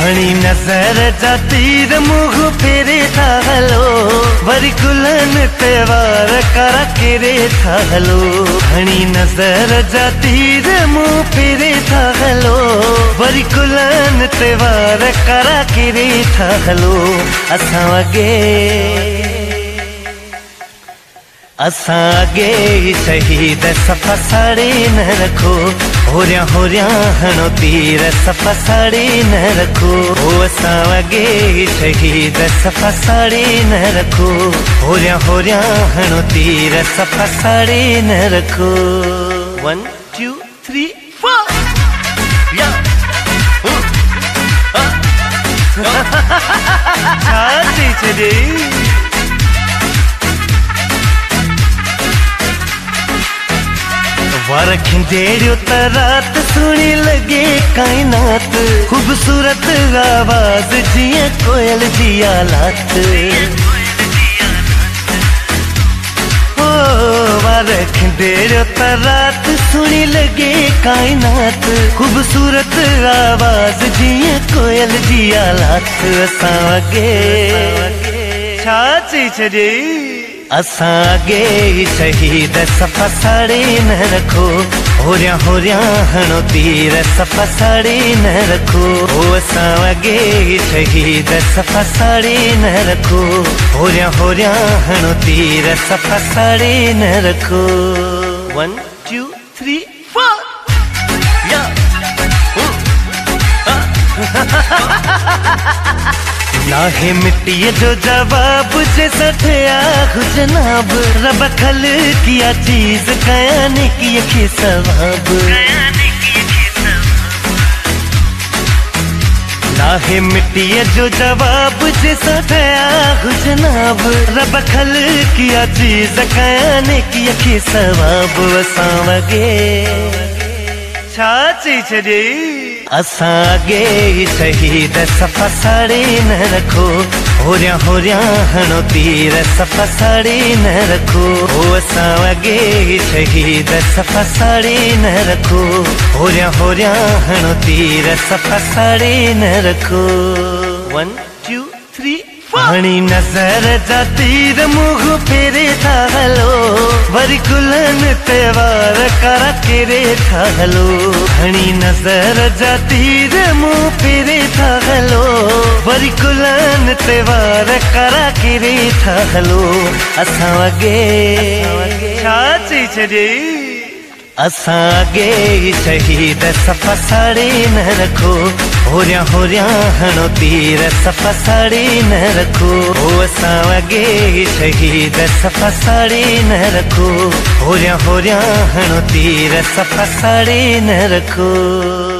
हणी नजर जा तीर मुँह फेरे था हलो, वरी कुलन ते वार करा केरे था हलो। हणी नजर जा तीर मुँह फेरे था हलो, वरी कुलन ते वार करा केरे था हलो। असां अगे शहीद सफ़ा साड़ी न रखो, होरिया होरिया हणो तीर सफ़ा साड़ी न रखो। असां अगे शहीद सफ़ा साड़ी न रखो, होरिया होरिया हणो तीर सफ़ा साड़ी न रखो। 1 2 3 4 छा चई छॾे। वार खिंडेड़ियो त रात सुणी लगे कायनात, खूबसूरत आवाज जिया कोयल जी आलात। ओ वार खिंडेड़ियो त रात सुणी लगे कायनात, खूबसूरत आवाज जिया कोयल जी आलात। असां अगे छा चई छॾे। असां अगे शहीद सफ़ा साड़ी न रखो, होरिया होरिया हणो तीर सफ़ा साड़ी न रखो। असां अगे शहीद सफ़ा साड़ी न रखो, होरिया होरिया हणो तीर सफ़ा साड़ी न रखो। 1 2 3 4 नाहे मिट्टी जो जवाब जे सठया जनाब, रब खल किया चीज कयान की के सवाब। नाहे मिट्टी जो जवाब जे सठया जनाब, रब खल किया चीज कयान की के सवाब। असां वगे छा चई छॾे। असां अगे शहीद सफ़ा साड़ी न रखो, होरिया होरिया हणो तीर सफ़ा साड़ी न रखो। असां अगे शहीद सफ़ा साड़ी न रखो, होरिया होरिया हणो तीर सफ़ा साड़ी न रखो। 1 2 3 हणी नजर जा तीर मुँह फेरे था हलो, वरी कुलन ते वार करा केरे था हलो। हणी नजर जा तीर मुँह फेरे था हलो, वरी कुलन ते वार करा केरे था हलो। असां अगे छा चई छॾे। असां अगे शहीद सफ़ा साड़ी न रखो, होरिया होरिया हणो तीर सफ़ा साड़ी न रखो। असां अगे शहीद सफ़ा साड़ी न रखो, होरिया होरिया हणो तीर सफ़ा साड़ी न रखो।